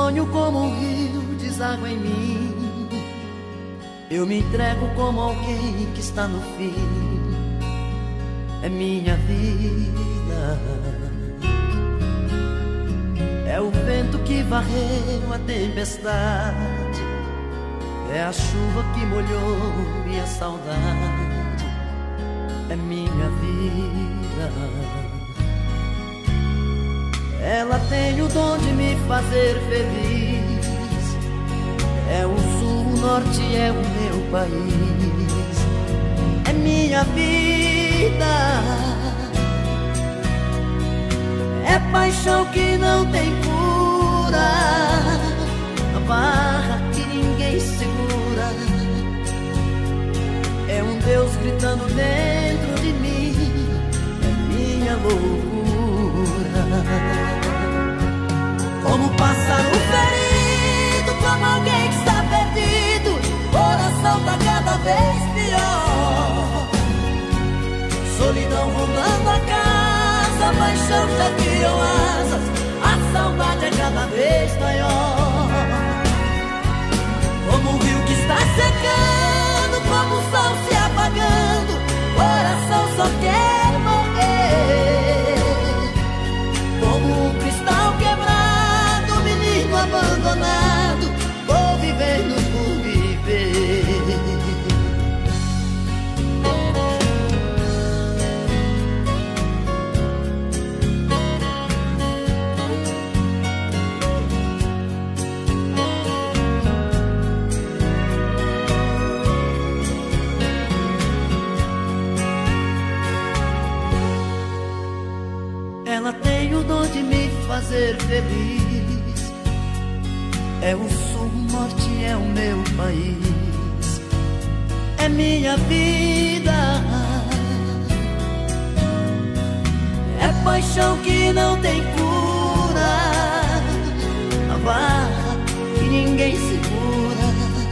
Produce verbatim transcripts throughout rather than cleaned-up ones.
sonho como um rio deságua em mim. Eu me entrego como alguém que está no fim. É minha vida. É o vento que varreu a tempestade. É a chuva que molhou minha saudade. É minha vida. Ela tem o dom de me fazer feliz. É o sul, o norte, é o meu país. É minha vida. É paixão que não tem cura. A barra que ninguém segura. É um Deus gritando dentro de mim. É minha loucura. Como pássaro ferido, como alguém que está perdido. Coração tá cada vez pior. Solidão rondando a casa, a paixão já criou asas. A saudade é cada vez maior. Como um rio que está secando, como o sol se apagando. Coração só quer morrer. Como um cristal quebrado, menino abandonado. Vou vivendo por viver. Ela tem o dom de me fazer feliz. É o sul, o norte, é o meu país. É minha vida. É paixão que não tem cura. A barra que ninguém segura.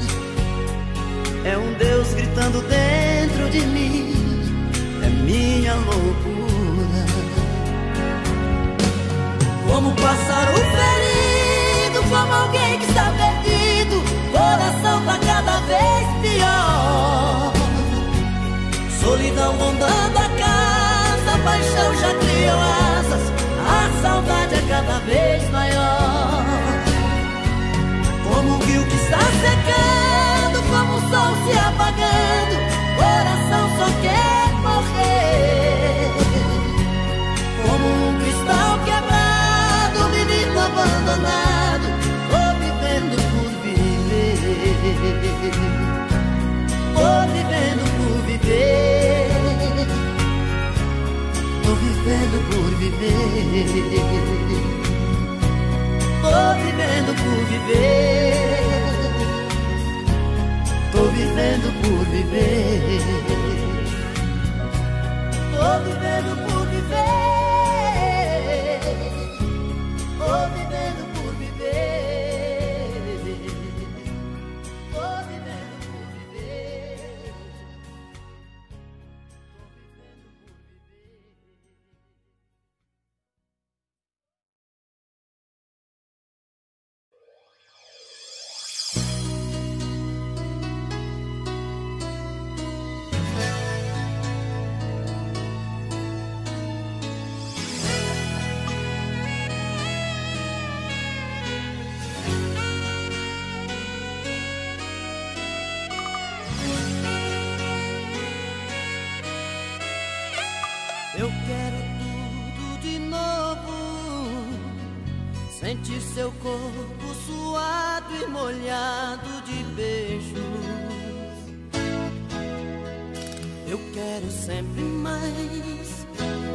É um Deus gritando dentro de mim. É minha loucura. Como um pássaro ferido, como alguém que está perdido. Coração tá cada vez pior. Solidão rondando a casa, a paixão já criou asas. A saudade é cada vez maior. Como um rio que está secando, como o sol se apagando. Coração só quer morrer. Como um cristal quebrado, menino abandonado. Tô vivendo por viver. Tô vivendo por viver. Tô vivendo por viver. Tô vivendo por viver. Tô vivendo por viver. Tô vivendo por viver. Tô vivendo por viver. Tô vivendo por viver. Eu quero tudo de novo. Sentir seu corpo suado e molhado de beijos. Eu quero sempre mais.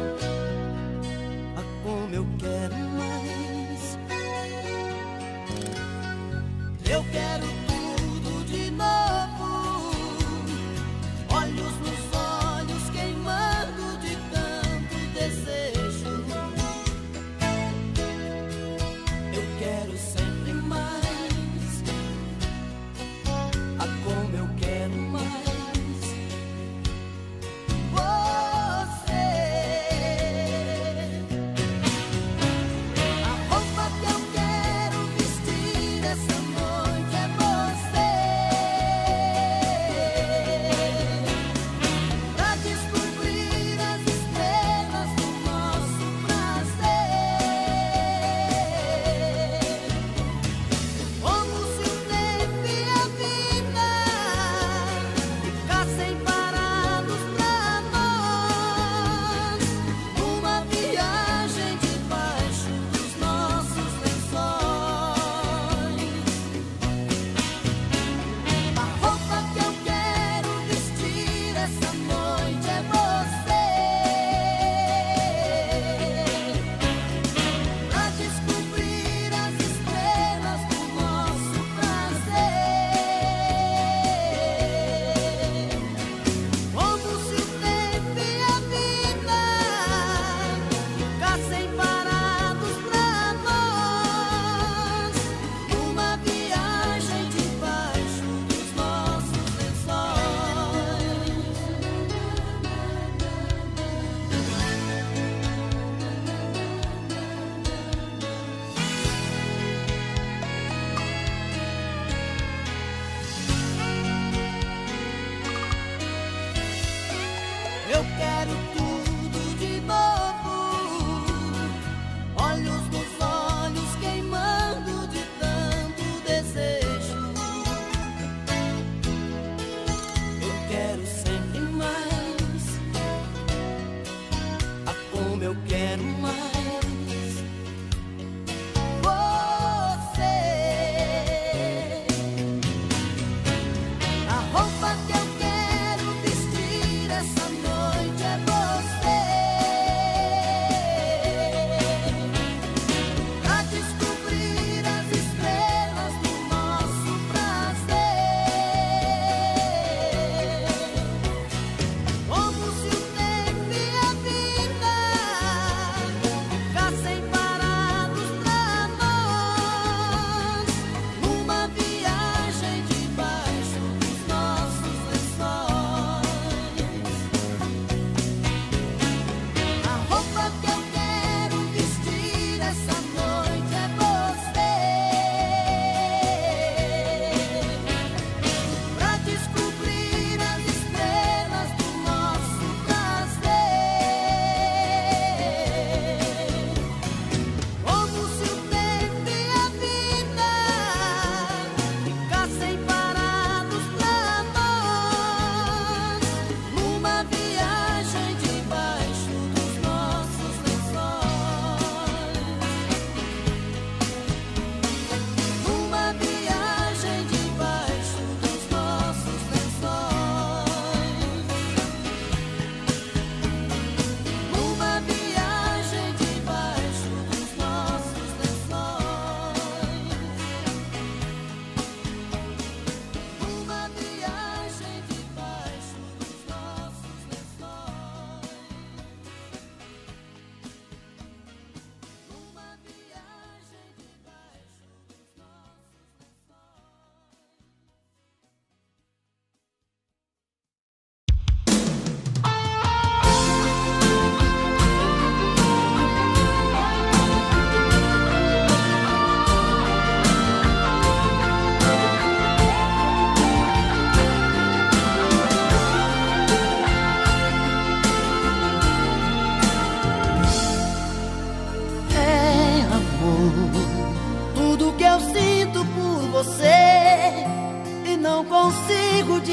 Ah, como eu quero mais. Eu quero tudo de novo. Olhos nos olhos queimando de tanto desejo. Eu quero sempre mais. Ah, como eu quero mais. A roupa que eu quero vestir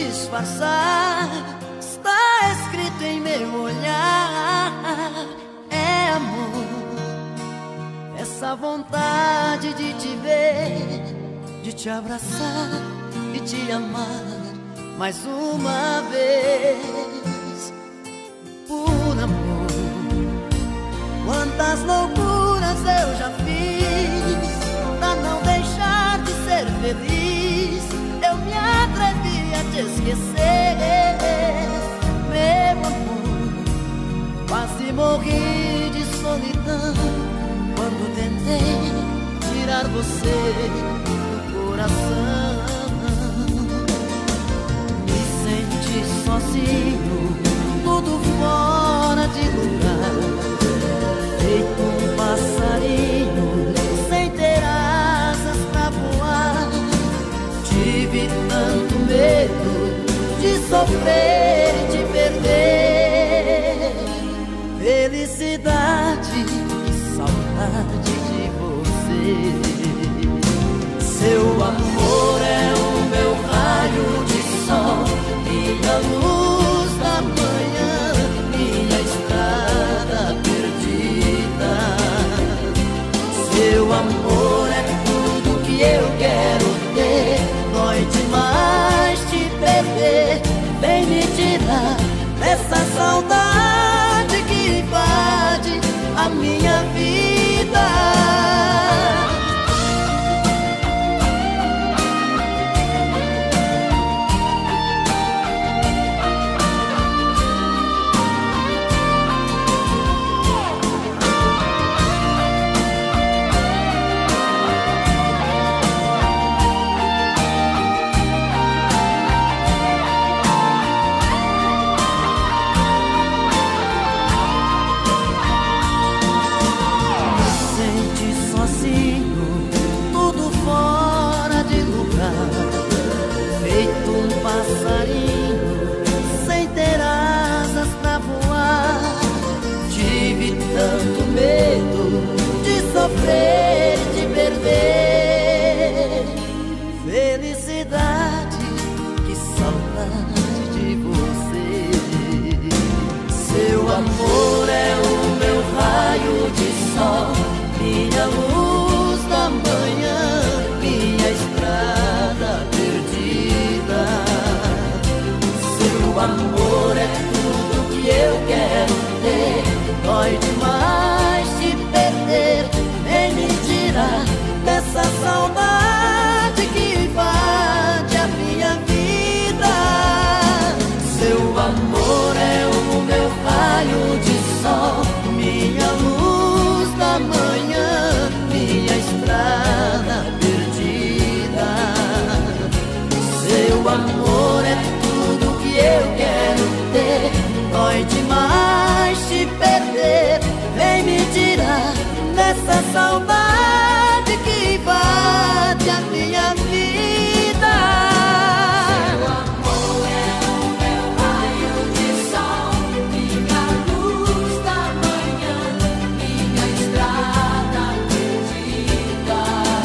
disfarçar, está escrito em meu olhar. É amor, essa vontade de te ver, de te abraçar e te amar mais uma vez. Por amor, quantas loucuras eu já fiz pra não deixar de ser feliz. Eu me atrevi a te esquecer, meu amor. Quase morri de solidão quando tentei tirar você do coração. Me senti sozinho, tudo fora de lugar, feito um passarinho sem ter asas pra voar. Tive tanto medo de sofrer e te perder. Felicidade, que saudade de você. Seu amor é o meu raio de sol, minha luz da manhã, minha estrada perdida. Seu amor é tudo que eu quero ter. Dói demais te perder. Vem me tirar dessa saudade que invade a minha vida. Passarinho sem ter asas pra voar. Tive tanto medo de sofrer e te perder. Felicidade, que saudade de você. Seu amor é o meu raio de sol, minha luz da manhã, minha estrada perdida. O amor é tudo que eu quero ter. Dói demais te perder. Vem me tirar dessa saudade que invade a minha vida. Seu amor é o meu raio de sol, minha luz da manhã, minha estrada perdida. Seu amor é tudo que eu quero ter. Dói demais te perder. Vem me tirar dessa saudade que invade a minha vida. Seu amor é o meu raio de sol, minha luz da manhã, minha estrada perdida.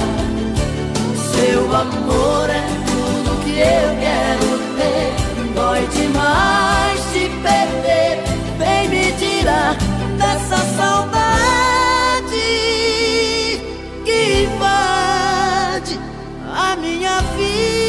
Seu amor é tudo que eu quero ter. Dói demais te perder. Vem me tirar dessa saudade que invade a minha vida.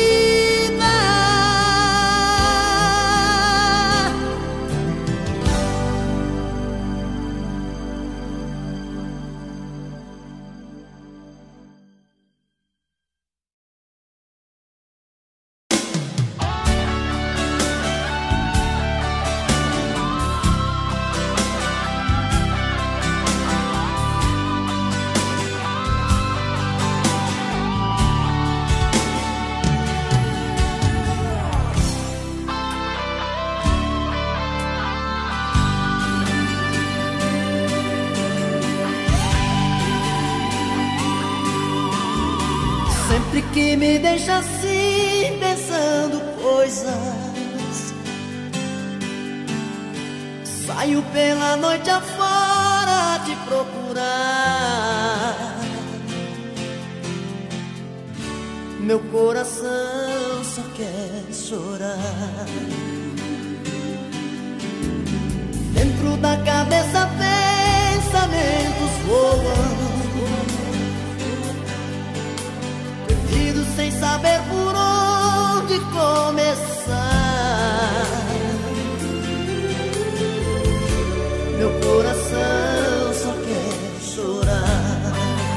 Sempre que me deixa assim, pensando coisas, saio pela noite afora te procurar. Meu coração só quer chorar. Dentro da cabeça pensamentos voam, perdido sem saber por onde começar. Meu coração só quer chorar.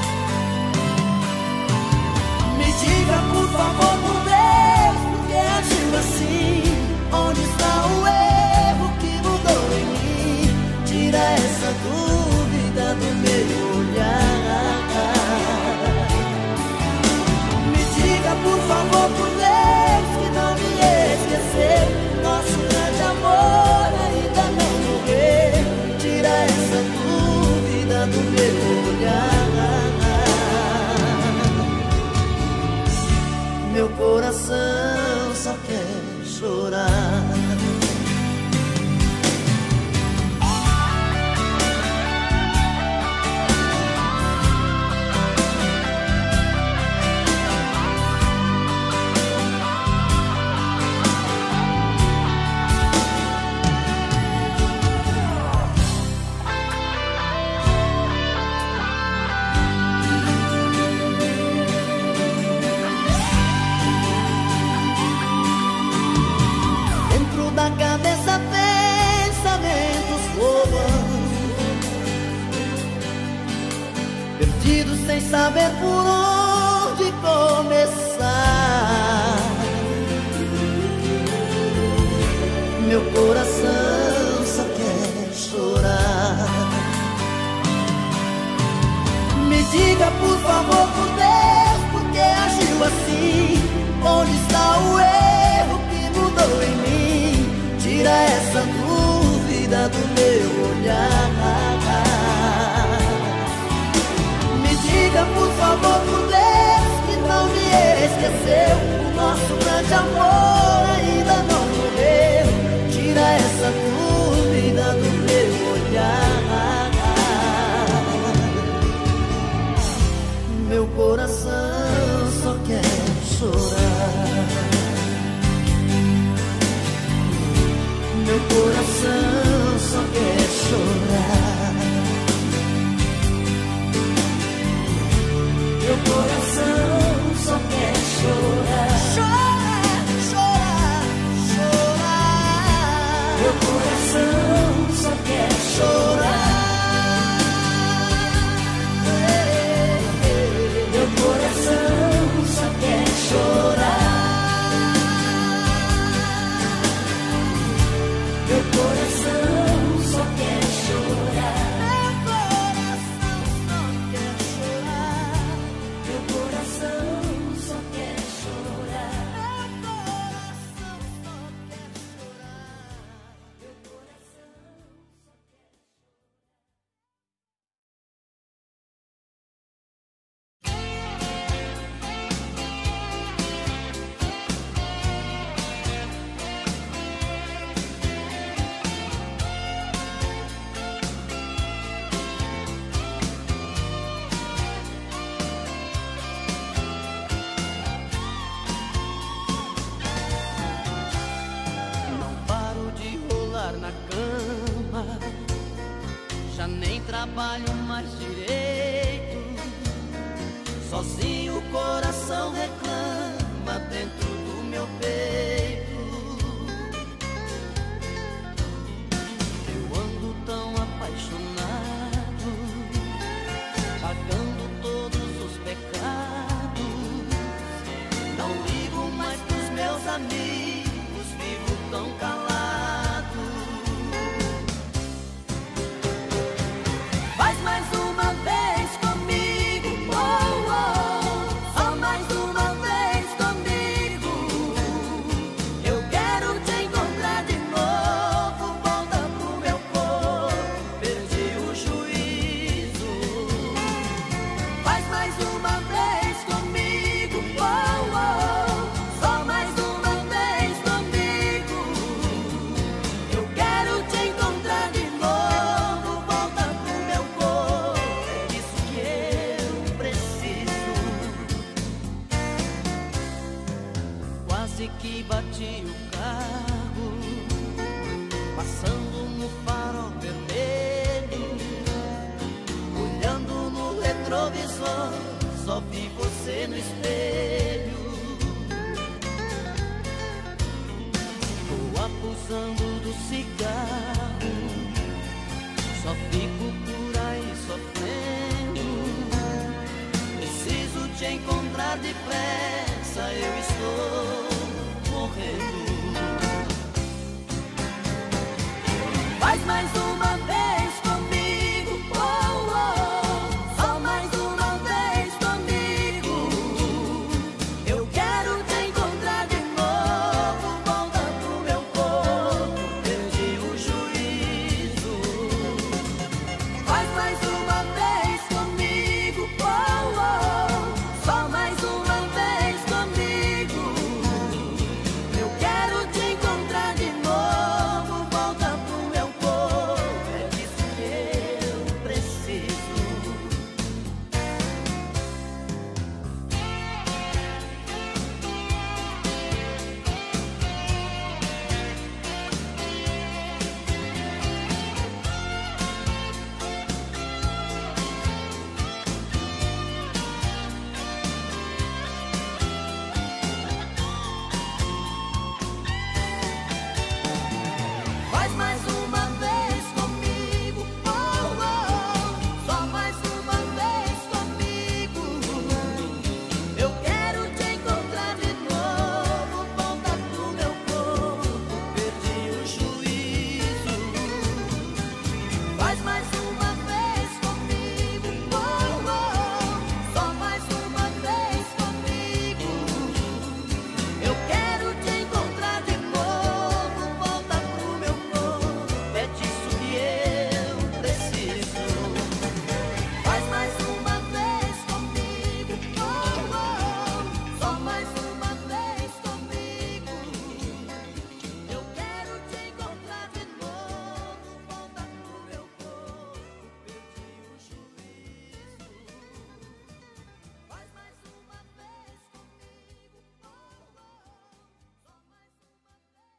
Me diga por favor, por Deus, por que agiu assim? Onde está o erro que mudou em mim? Tira essa dúvida do meu olhar. Me diga por favor, por Deus, que não me esqueceu. Nosso grande amor ainda não morreu. Tira essa dúvida do meu olhar. Meu coração só quer chorar. Da cabeça pensamentos voam, perdidos sem saber por onde começar. Meu coração só quer chorar. Me diga por favor, por Deus, por que agiu assim? Onde está o erro que mudou em mim? Tira essa dúvida do meu olhar. Me diga por favor, por Deus, que não me esqueceu. O nosso grande amor ainda não morreu. Tira essa dúvida do meu olhar. Meu coração só quer chorar. Meu coração só quer chorar. Meu coração só quer chorar. Chorar, chorar, chorar. Meu coração só quer chorar. Meu coração só quer chorar. Meu coração só quer chorar. Meu coração só quer chorar. Meu coração só quer chorar. Meu coração só quer na cama, já nem trabalho mais direito. Sozinho o coração reclama dentro do meu peito. Eu ando tão apaixonado, pagando todos os pecados. Não ligo mais pros meus amigos, vivo tão calado. Faz mais uma vez comigo, oh, oh. Só mais uma vez comigo. retrovisor só vi você no espelho. Tô abusando do cigarro, só fico por aí sofrendo. Preciso te encontrar depressa, eu estou morrendo. Faz mais uma vez comigo, oh, oh, só mais uma vez comigo. Eu quero te encontrar de novo, volta pro meu corpo, perdi o juízo. Faz mais uma vez comigo, oh, oh, só mais uma vez comigo. Eu quero te encontrar de novo, volta pro meu corpo, é disso que eu preciso. Faz mais uma vez comigo, oh, oh, só mais uma vez comigo. Eu quero te encontrar de novo, volta pro meu corpo, perdi o juízo. Faz mais uma vez comigo, oh, oh, só mais uma vez comigo. Eu quero te encontrar de novo, volta pro meu corpo, é disso que eu preciso. Faz mais uma vez comigo, oh, oh, só mais uma vez comigo. Eu quero te encontrar de novo, volta pro meu corpo, perdi o juízo. Faz mais uma vez comigo, oh, oh, só mais uma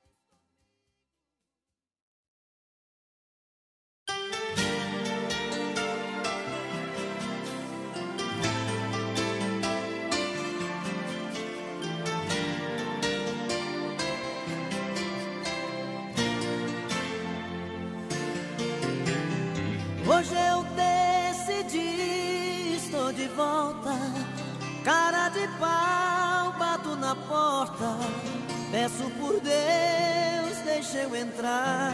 Hoje eu decidi, estou de volta. Cara de pau, bato na porta. Peço por Deus, deixa eu entrar.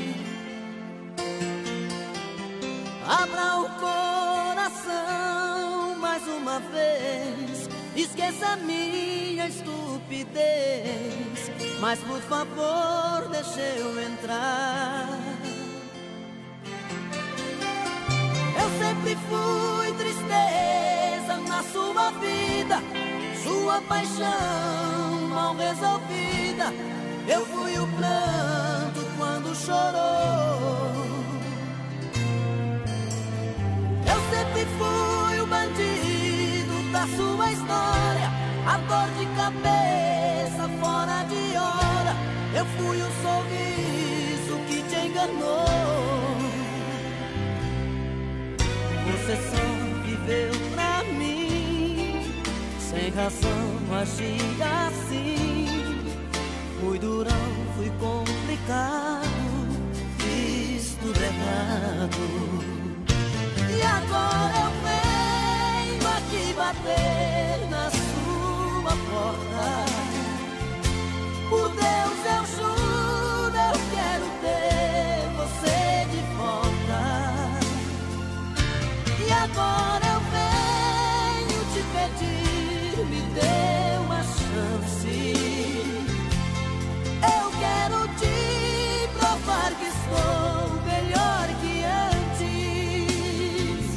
Abra o coração mais uma vez. Esqueça minha estupidez, mas por favor, deixa eu entrar. Eu sempre fui tristeza na sua vida, sua paixão mal resolvida. Eu fui o pranto quando chorou. Eu sempre fui o bandido da sua história, a dor de cabeça fora de hora. Eu fui o sorriso que te enganou. Você só viveu pra mim, sem razão agir assim. Fui durão, fui complicado, fiz tudo errado. E agora eu venho aqui bater na sua porta. Por Deus eu juro, eu quero ter você de volta. E agora eu venho te pedir, me dê uma chance. Eu quero te provar que estou melhor que antes.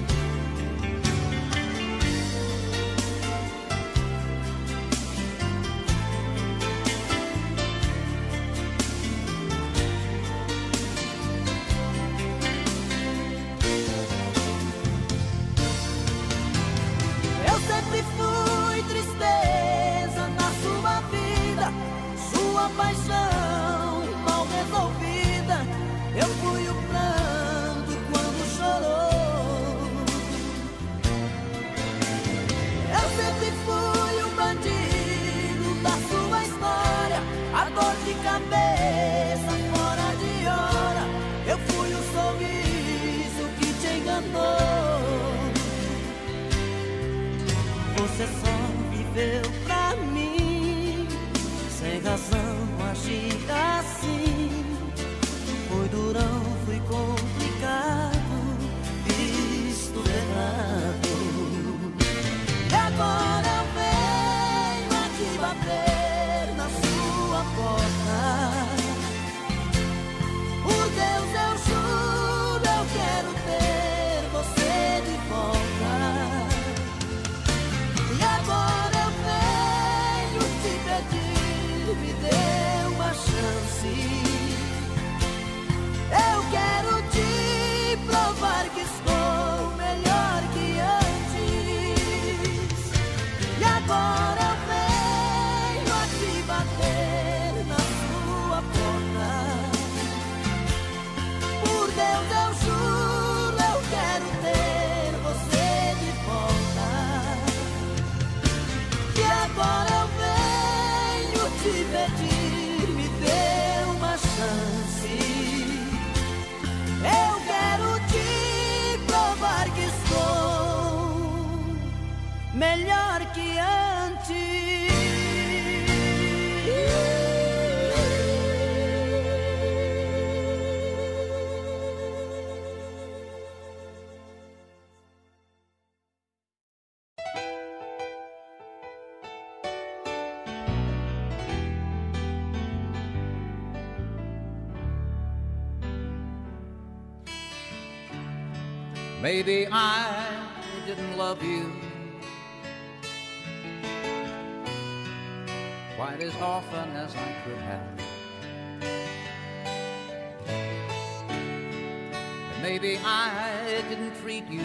melhor que antes. Maybe I didn't love you quite as often as I could have. And maybe I didn't treat you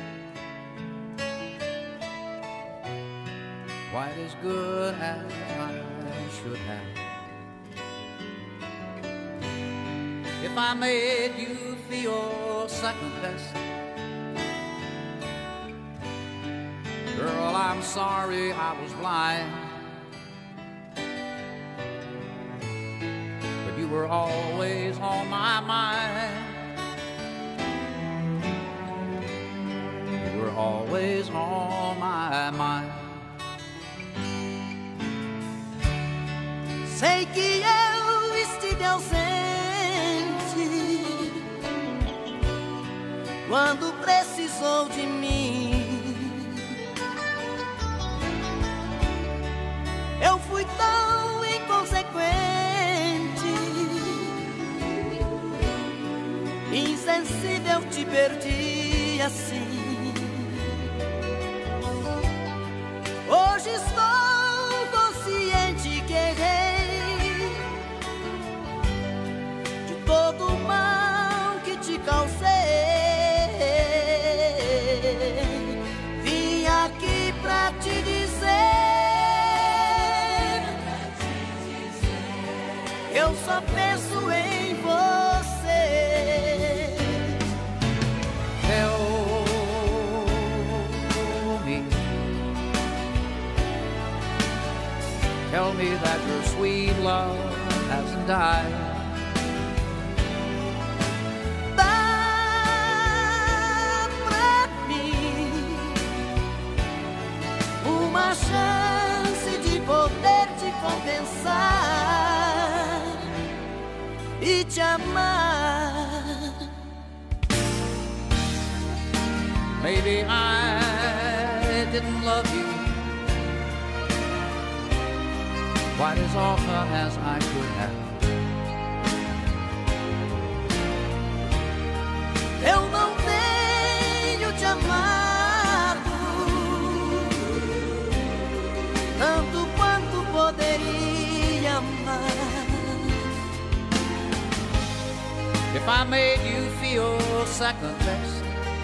quite as good as I should have. If I made you feel second best, girl, I'm sorry I was blind. But you were always on my mind. You were always on my mind. Sei que eu estive ausente quando precisou de mim. Eu fui tão inconsequente, insensível, te perdi assim. Hoje estou consciente que errei de todo o mal que te causei. Vim aqui pra te dizer, eu só penso em você. Tell me, tell me that your sweet love hasn't died. Dá pra mim uma chance de poder te compensar e te amar. Maybe I didn't love you quite as often as I could have. Eu não tenho te amado tanto quanto poderia amar. If I made you feel second best,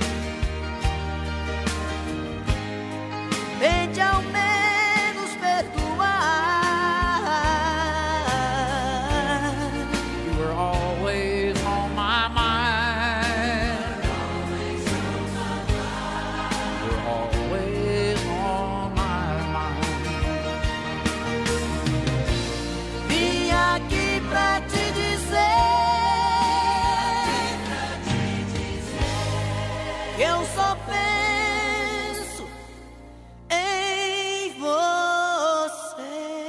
tente ao menos perdoar. you were always on my mind. You were always on my mind. Vim aqui pra te dizer que eu só penso em você.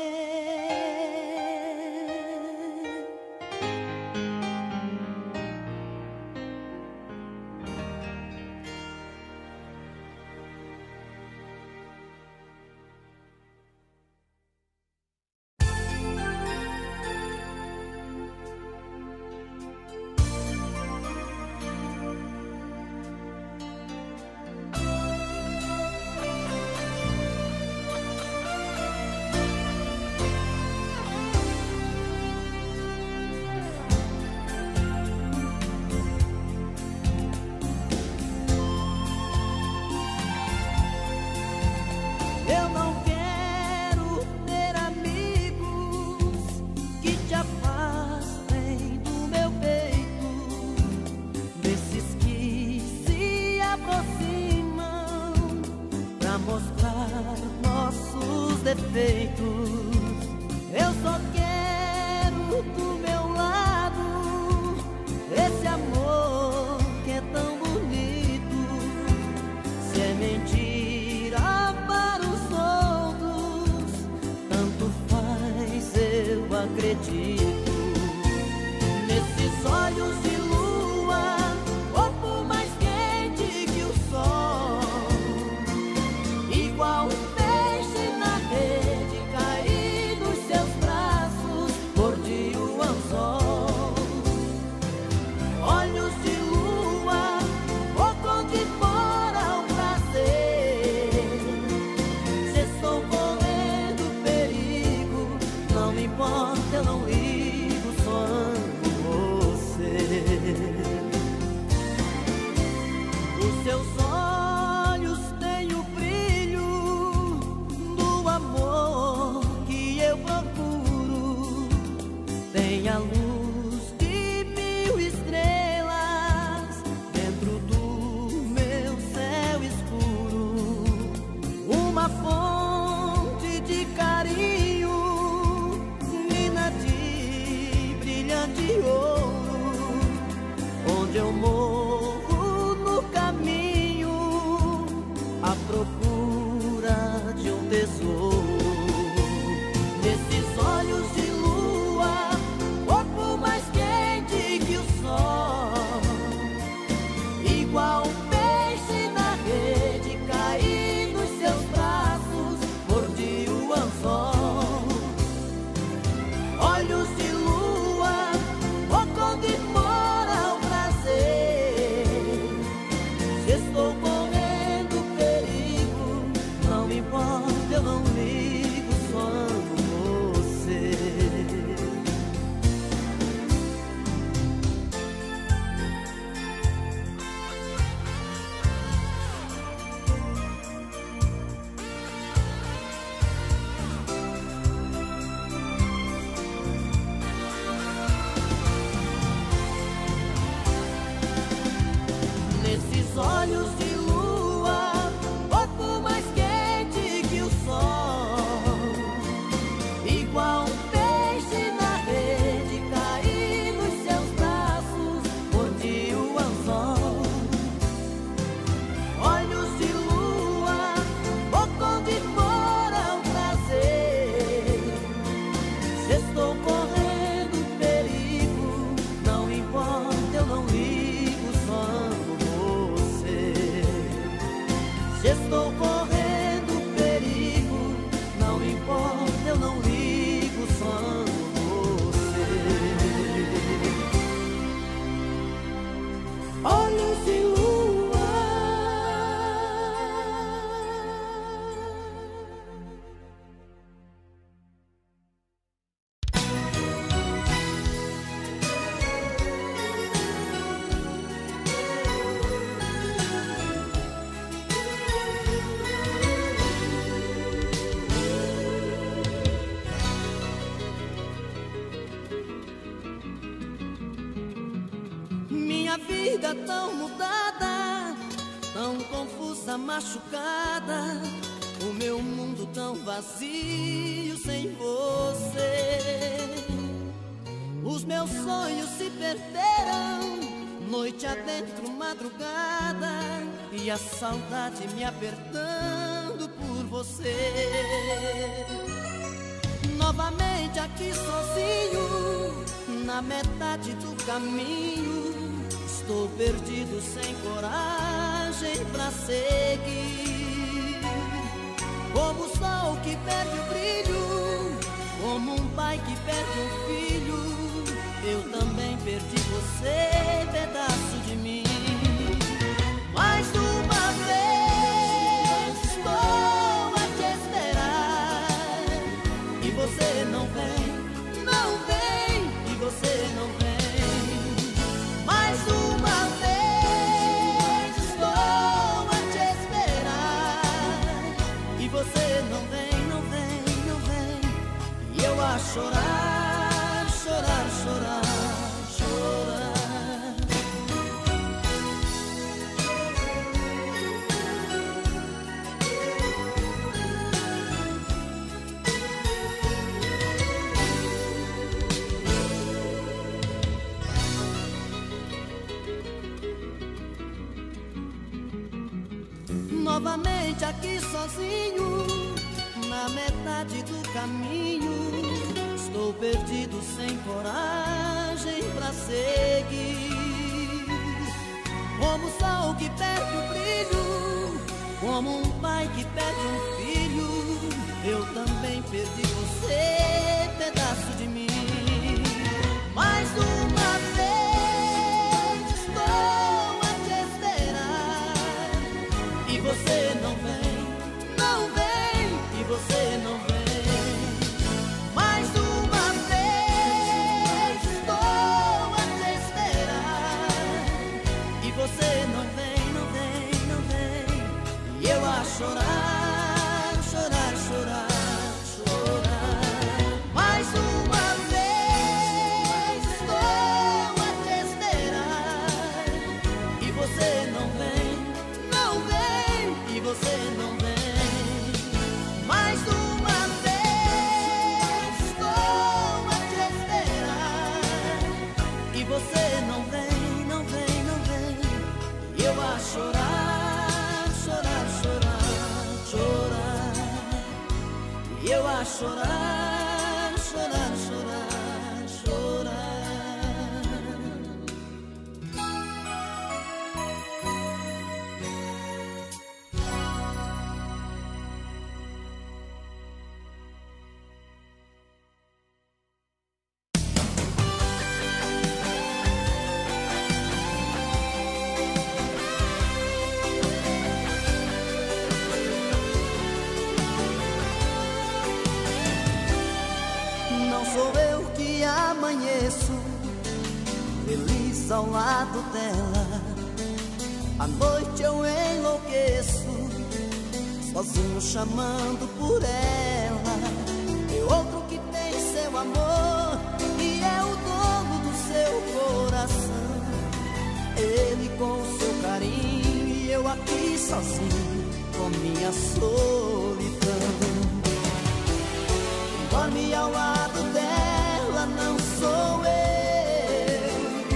Eu não quero ter amigos que te afastem do meu peito, desses que se aproximam pra mostrar nossos defeitos. Eu só quero do meu lado esse amor que é tão bonito. Se é mentira para acredito. Nesses olhos de lua, corpo mais quente que o sol, igual um peixe na rede, caí nos seus braços, mordi o anzol. Olhos de lua, focam de fora o prazer. Se estou correndo perigo, não me importa, eu não ligo, só amo você. Os seus olhos têm o brilho do amor que eu procuro, tem a luz de mil estrelas dentro do meu céu escuro, uma fonte de carinho, mina de brilhante ouro, onde eu morro no caminho à procura de um tesouro. Nesses olhos de lua, corpo mais quente que o sol, igual um peixe na rede, caí nos seus braços, mordi o anzol. Olhos de lua, focam de fora o prazer. Se estou correndo perigo, não me importa, eu não ligo, só amo você. Nesses olhos de lua, corpo mais quente que o sol, igual um peixe na rede, caí nos seus braços, mordi o anzol. Olhos de lua, focam de fora o prazer. Se estou correndo perigo, não importa, eu não ligo, só amo você. Se estou correndo perigo, não importa, eu não ligo, só amo você. Olhos de lua. Minha vida tão mudada, tão confusa, machucada, o meu mundo tão vazio sem você. Os meus sonhos se perderam, noite adentro, madrugada, e a saudade me apertando por você. Novamente aqui sozinho, na metade do caminho, estou perdido, sem coragem pra seguir. Como o sol que perde o brilho, como um pai que perde um filho, eu também perdi você, pedaço de mim. Mais uma vez estou a te esperar, e você não vem, não vem, e você não vem. Mais uma vez estou a te esperar, e você não vem, não vem, não vem. E eu a chorar, chorar, chorar, chorar. Novamente aqui sozinho, na metade do caminho, estou perdido, sem coragem pra seguir. Como o sol que perde o brilho, como um pai que perde um filho, eu também perdi você, pedaço de mim. Mais uma vez estou a te esperar, e você não vem, não vem, e você não vem. Mais uma vez estou a te esperar, e você não vem, não vem, não vem. E eu a chorar, chorar, chorar, chorar. Mais uma vez estou a te esperar, e você não vem, não vem, e você não vem. Mais uma vez estou a te esperar, e você não vem, não vem, não vem. E eu a chorar, chorar, chorar, chorar. E eu a chorar, chorar, chorar, chorar. Não sou eu que amanheço feliz ao lado dela. À noite eu enlouqueço, sozinho chamando por ela. É outro que tem seu amor e é o dono do seu coração. Ele com o seu carinho e eu aqui sozinho com minha solidão. Dorme ao lado dela, não sou eu.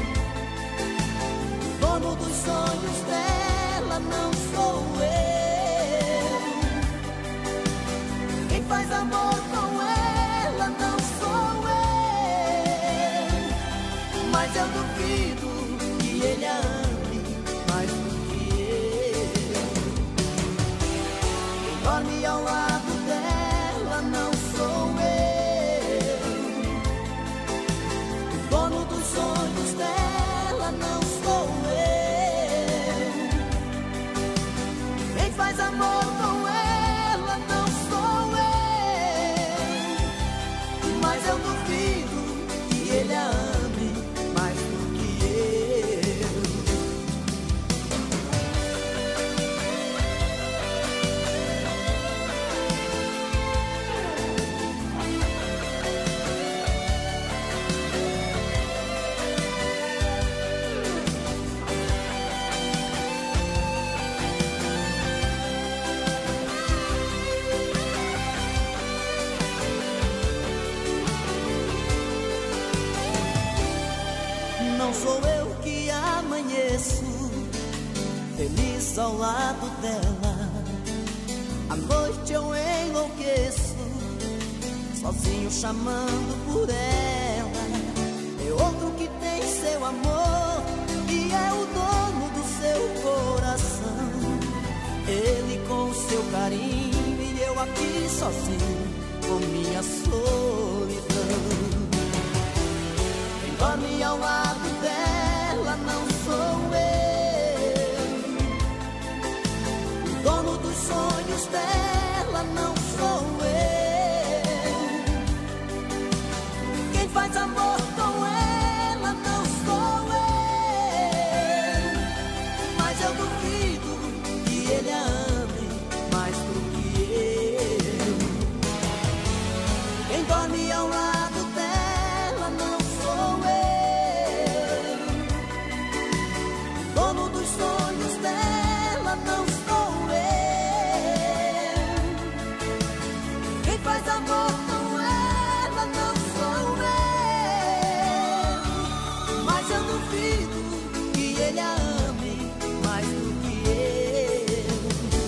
Dono dos sonhos dela, não sou eu. Quem faz amor com ela, não sou eu. Mas eu duvido que ele a ame mais do que eu. Quem dorme ao lado dela, não sou eu. Dono dos sonhos dela, não sou eu. Quem faz amor com ela, não sou eu. Mas eu duvido que ele a ame mais do que eu. Não sou eu que amanheço feliz ao lado dela. À noite eu enlouqueço, sozinho chamando por ela. É outro que tem seu amor e é o dono do seu coração. Ele com o seu carinho e eu aqui sozinho com minha solidão. Dorme ao lado dela, não sou eu. O dono dos sonhos dela, não sou eu. Quem faz amor com ela, não sou eu. Mas eu duvido que ele a ame mais do que eu. Quem dorme ao lado dela, não sou eu. Dono dos sonhos dela, não sou eu. Quem faz amor com ela, não sou eu. Mas eu duvido que ele a ame mais do que eu.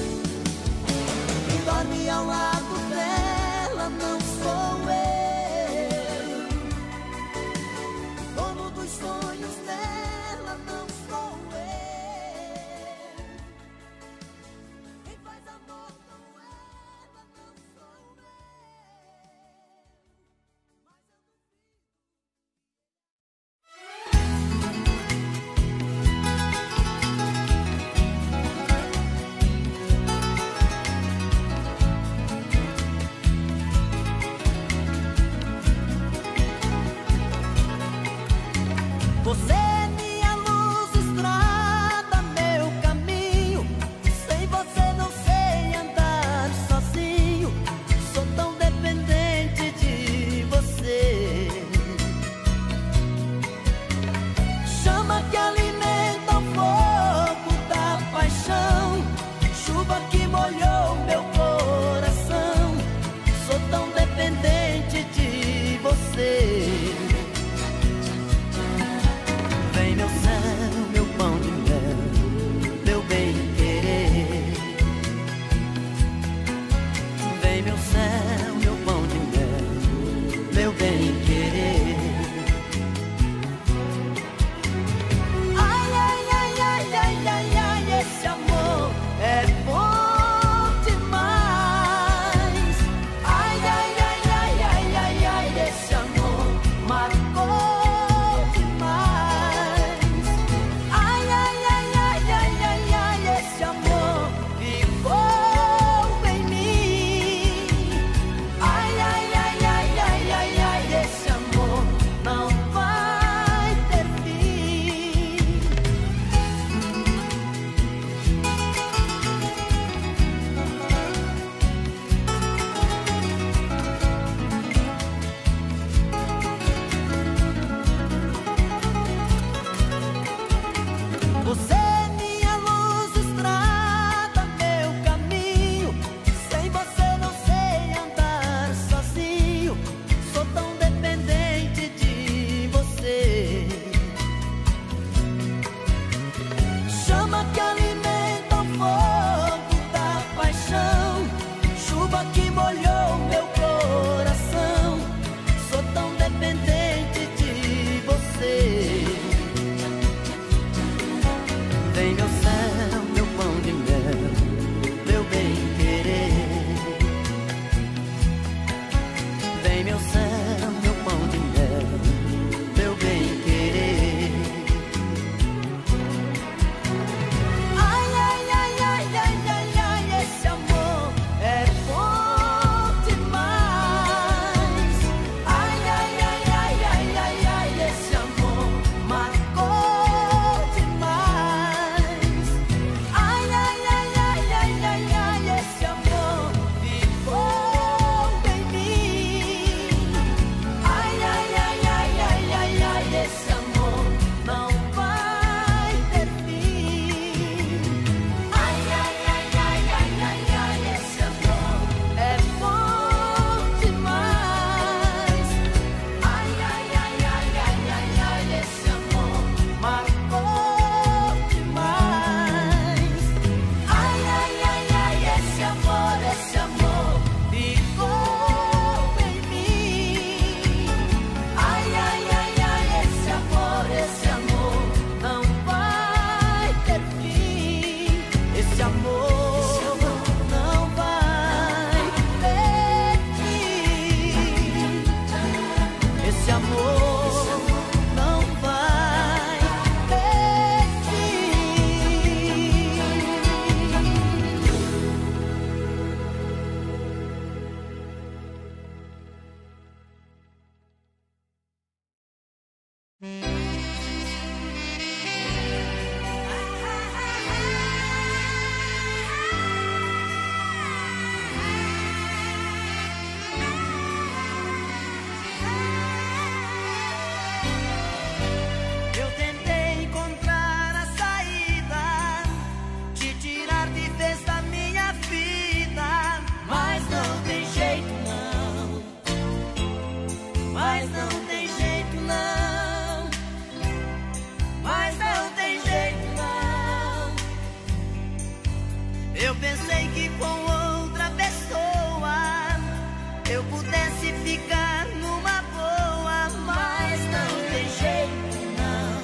Eu pensei que com outra pessoa eu pudesse ficar numa boa, mas não tem jeito não,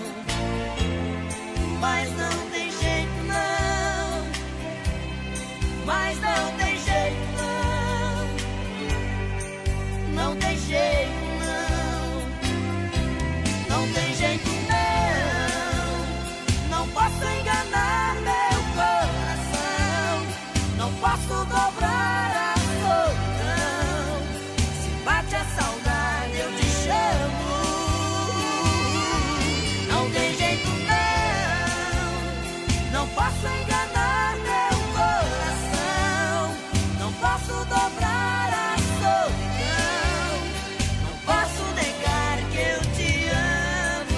mas não tem jeito não, mas não tem jeito não, não tem jeito não, não tem jeito não, não posso enganar meu coração, não posso dobrar a solidão, se bate a saudade eu te chamo, não tem jeito não, não posso enganar meu coração, não posso dobrar a solidão, não posso negar que eu te amo.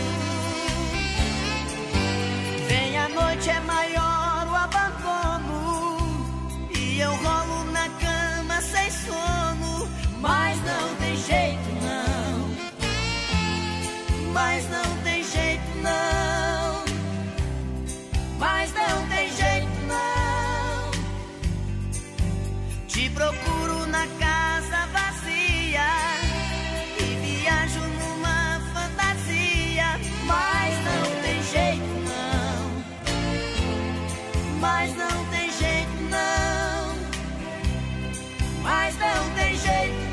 Vem a noite, é maior o abandono e eu rolo na cama sem sono, mas não tem jeito não, mas não tem jeito não, mas não tem jeito não. Te procuro na casa vazia e viajo numa fantasia, mas não tem jeito não, mas não tem jeito não, mas não tem jeito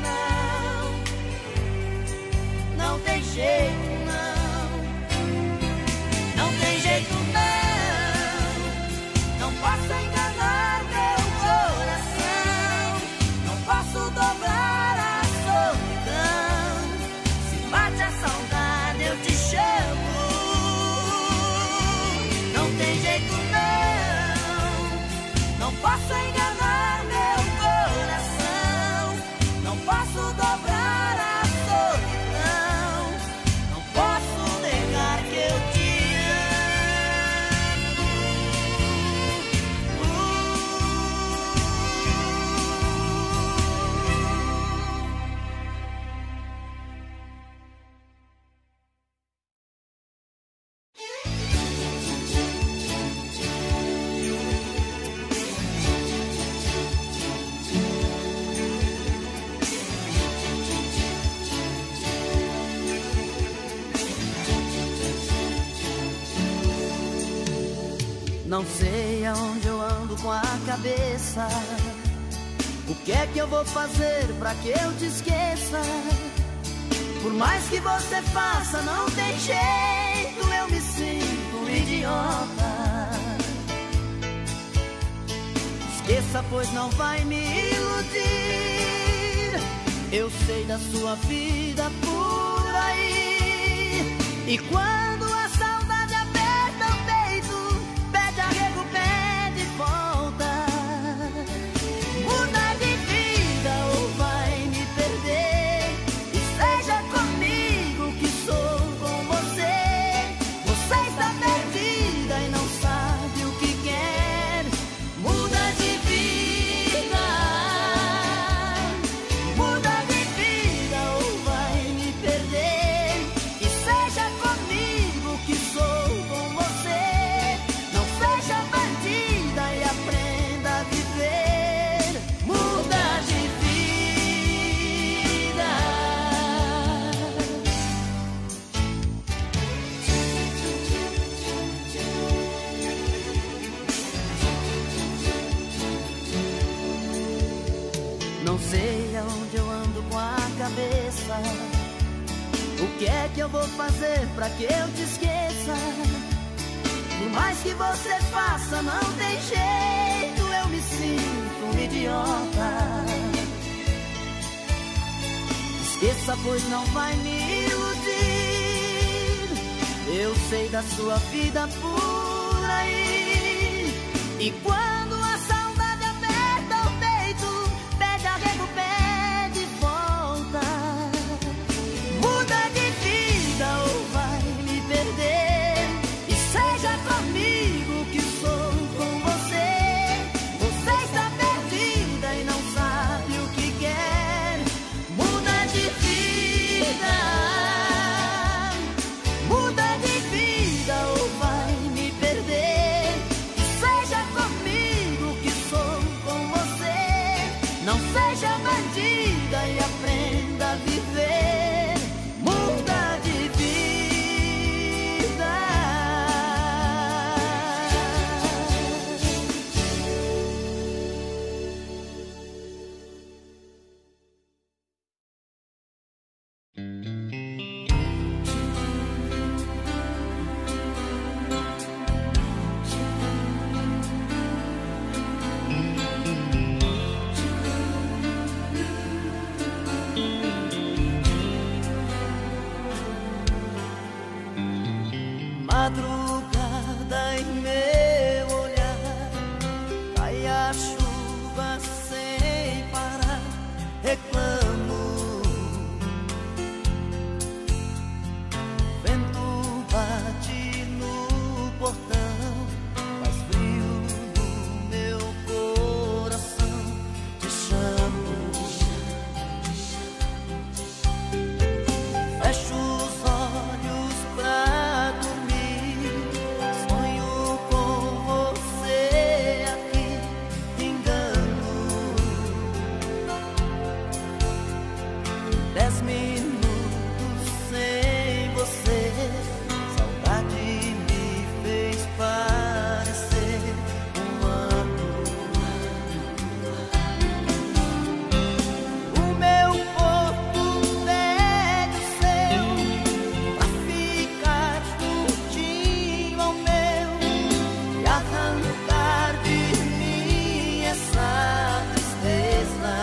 não, não tem jeito não, não tem jeito não, não posso enganar meu coração, não posso dobrar a solidão, se bate a saudade eu te chamo, não tem jeito não, não posso enganar meu coração, não posso dobrar a solidão, não posso negar que eu te não sei aonde eu ando com a cabeça, o que é que eu vou fazer pra que eu te esqueça? Por mais que você faça, não tem jeito, eu me sinto um idiota. Esqueça, pois não vai me iludir, eu sei da sua vida por aí. E quando a saudade aperta o peito, pede arrego, pede volta. Muda de vida ou vai me perder, e seja comigo que sou com você. Você está perdida e não sabe o que quer. Muda de vida, muda de vida ou vai me perder, e seja comigo que sou com você. Não seja bandida e aprenda a viver. Muda de vida. Não sei aonde eu ando com a cabeça, o que é que eu vou fazer pra que eu te esqueça? Por mais que você faça, não tem jeito, eu me sinto um idiota. Esqueça, pois não vai me iludir, eu sei da sua vida por aí. E quando a saudade aperta o peito, pede arrego, pede volta. Muda de vida ou vai me perder, e seja comigo que sou com você. Você está perdida e não sabe o que quer. Muda de vida, muda de vida ou vai me perder, e seja comigo chuva sem parar, reclamo. Vento bate no portão, faz frio no meu coração. Te chamo, fecho os olhos pra dormir, sonho com você aqui, engano. Dez minutos sem você, saudade me fez parecer um ano. O meu corpo pede o seu pra ficar juntinho ao meu e arrancar de mim essa tristeza.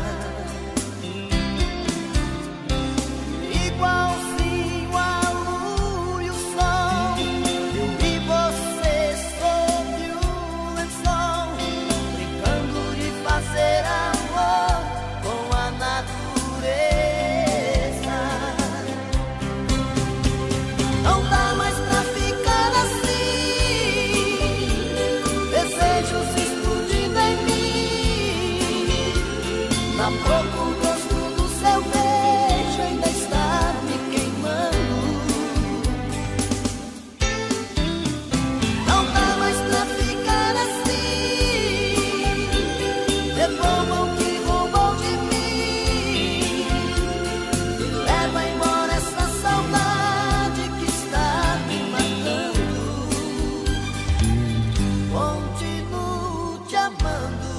Igualzinho a lua e o sol, eu e você sob o lençol, brincando de fazer amor com a natureza. Não dá mais pra ficar assim, desejos explodindo em mim. Na boca o gosto do seu beijo ainda está me queimando. Não dá mais pra ficar assim, devolva o que roubou de mim e leva embora essa saudade que está me matando. Continuo te amando.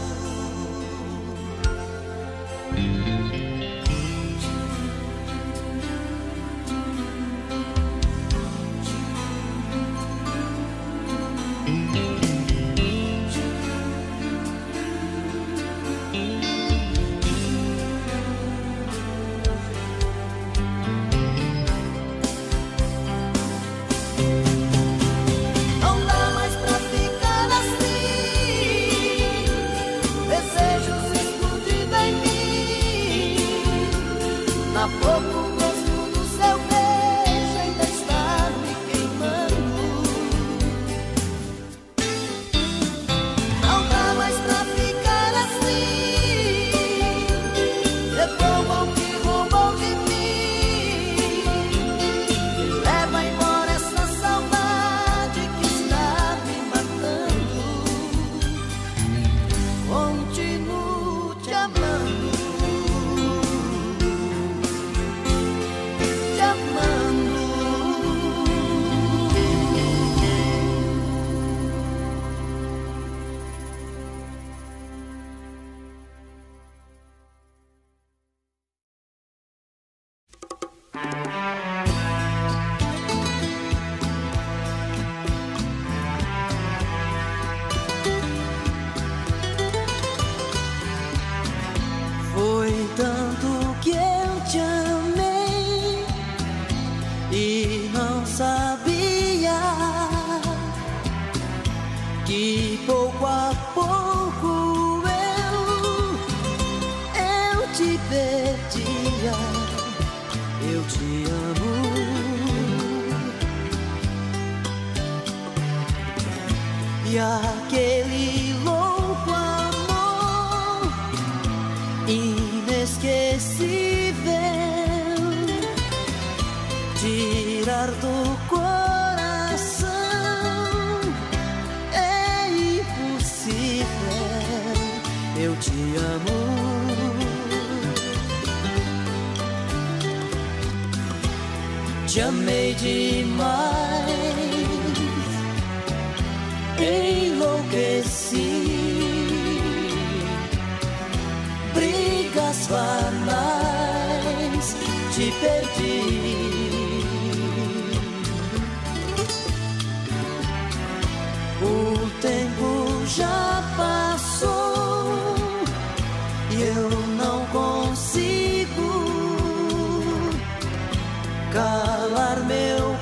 Não dá mais pra ficar assim, desejos explodindo em mim. Na boca o gosto do seu beijo ainda está me queimando. Não dá mais pra ficar assim, devolva o que roubou de mim e leva embora essa saudade que está me matando. Continuo te amando, te amando. Foi tanto que eu te amei e não sabia que pouco a pouco eu, eu te perdia. Eu te amo. E aquele louco amor inesquecível, tirar do coração é impossível. Eu te amo. Te amei demais, enlouqueci. Brigas banais, te perdi. O tempo já passou e eu não consigo calar meu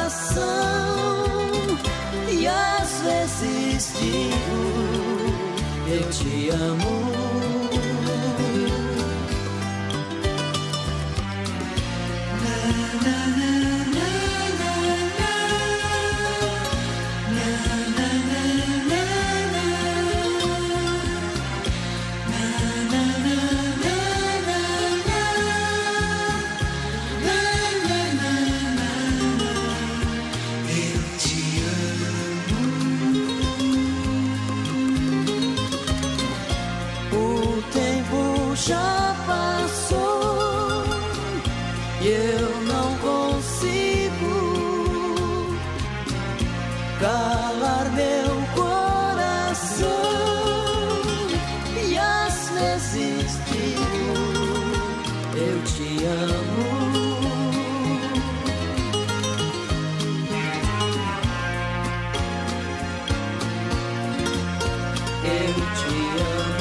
coração. E às vezes digo eu te amo. Já passou e eu não consigo calar meu coração, e às vezes digo eu te amo. Eu te amo.